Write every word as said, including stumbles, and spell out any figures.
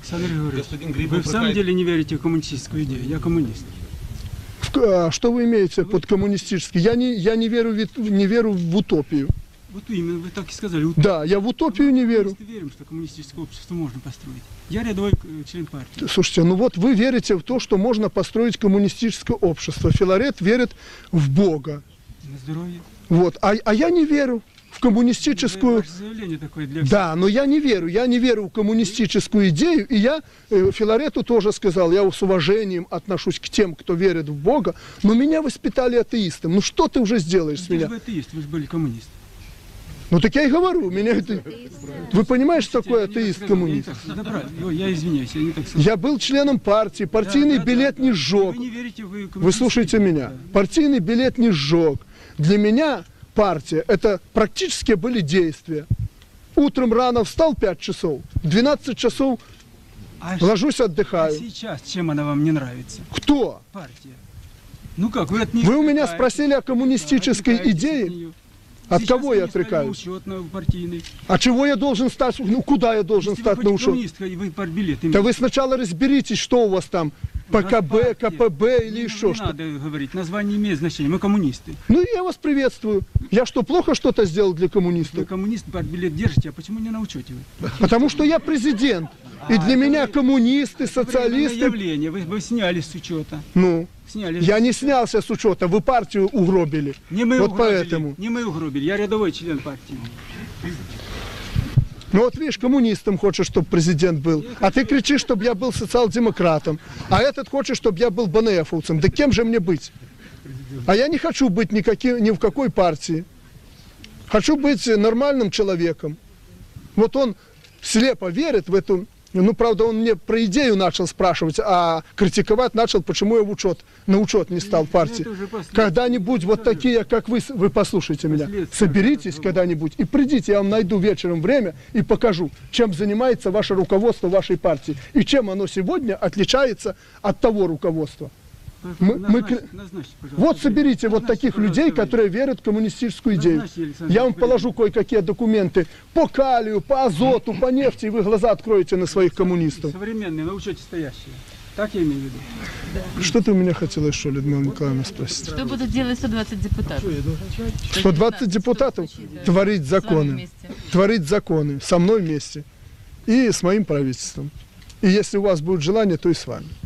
Александр Григорьевич, вы в самом деле не верите в коммунистическую идею? Я коммунист. А что вы имеете вы... под коммунистической? Я не, я не верю, не верю в утопию. Вот именно, вы так и сказали. Утопию. Да, я в утопию не верю. Мы верим, что коммунистическое общество можно построить. Я рядовой член партии. Слушайте, ну вот вы верите в то, что можно построить коммунистическое общество. Филарет верит в Бога. На здоровье. Вот, а, а я не верю в коммунистическую... Такое для да, но я не верю, я не верю в коммунистическую идею, и я э, Филарету тоже сказал, я с уважением отношусь к тем, кто верит в Бога, но меня воспитали атеистом. Ну что ты уже сделаешь с меня? Вы атеист, вы же были коммунист. Ну так я и говорю, меня это... Вы понимаете, что такое атеист-коммунист? Я извиняюсь, я не так сказал. Я был членом партии, партийный да, билет да, не да. сжег. Вы не верите, вы, вы слушайте меня, да. партийный билет не сжег. Для меня партия, это практически были действия. Утром рано встал пять часов, в двенадцать часов а ложусь, отдыхаю. А сейчас чем она вам не нравится? Кто? Партия. Ну как, вы от нее Вы у меня спросили о коммунистической да, идее? От сейчас кого я отрекаюсь? А чего я должен стать? Ну куда я должен Если стать вы на учет? Вы партбилет, да вы сначала разберитесь, что у вас там. ПКБ, КПБ или не, еще не что. Не надо говорить, название имеет значение, мы коммунисты. Ну я вас приветствую. Я что, плохо что-то сделал для коммунистов? Вы коммунист, партбилет держите, а почему не на учете вы? Потому что я президент. И а, для меня вы, коммунисты, социалисты... Явление. Вы, вы сняли с учета. Ну, сняли я не снялся с учета, вы партию угробили. Не мы вот угробили, поэтому. Не мы угробили, я рядовой член партии. Ну вот видишь, коммунистом хочешь, чтобы президент был. А ты кричишь, чтобы я был социал-демократом. А этот хочет, чтобы я был БНФовцем. Да кем же мне быть? А я не хочу быть никаким, ни в какой партии. Хочу быть нормальным человеком. Вот он слепо верит в эту... Ну, правда, он мне про идею начал спрашивать, а критиковать начал, почему я в учет, на учет не стал в партии. Когда-нибудь вот такие, как вы, вы послушайте меня, соберитесь когда-нибудь и придите, я вам найду вечером время и покажу, чем занимается ваше руководство вашей партии и чем оно сегодня отличается от того руководства. Мы, мы, вот соберите вот таких людей, которые верят в коммунистическую идею. Я вам положу кое-какие документы по калию, по азоту, по нефти, и вы глаза откроете на своих коммунистов. Современные, на учете стоящие. Так я имею в виду. Да. Что ты у меня хотела еще, Людмила Николаевна, спросить? Что будут делать сто двадцать депутатов? сто двадцать депутатов? Творить законы. Творить законы со мной вместе. И с моим правительством. И если у вас будет желание, то и с вами.